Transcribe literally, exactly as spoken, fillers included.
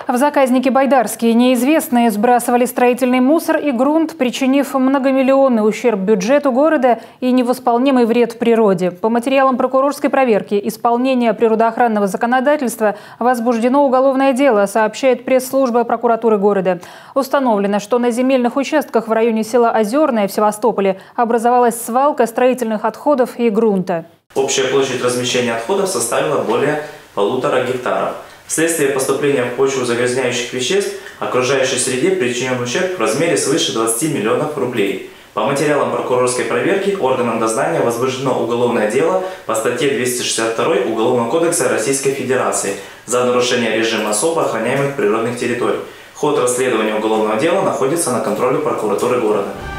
В заказнике Байдарские неизвестные сбрасывали строительный мусор и грунт, причинив многомиллионный ущерб бюджету города и невосполнимый вред природе. По материалам прокурорской проверки исполнения природоохранного законодательства возбуждено уголовное дело, сообщает пресс-служба прокуратуры города. Установлено, что на земельных участках в районе села Озерное в Севастополе образовалась свалка строительных отходов и грунта. Общая площадь размещения отходов составила более полутора гектаров. Вследствие поступления в почву загрязняющих веществ окружающей среде причинен ущерб в размере свыше двадцати миллионов рублей. По материалам прокурорской проверки органам дознания возбуждено уголовное дело по статье двести шестьдесят два Уголовного кодекса Российской Федерации за нарушение режима особо охраняемых природных территорий. Ход расследования уголовного дела находится на контроле прокуратуры города.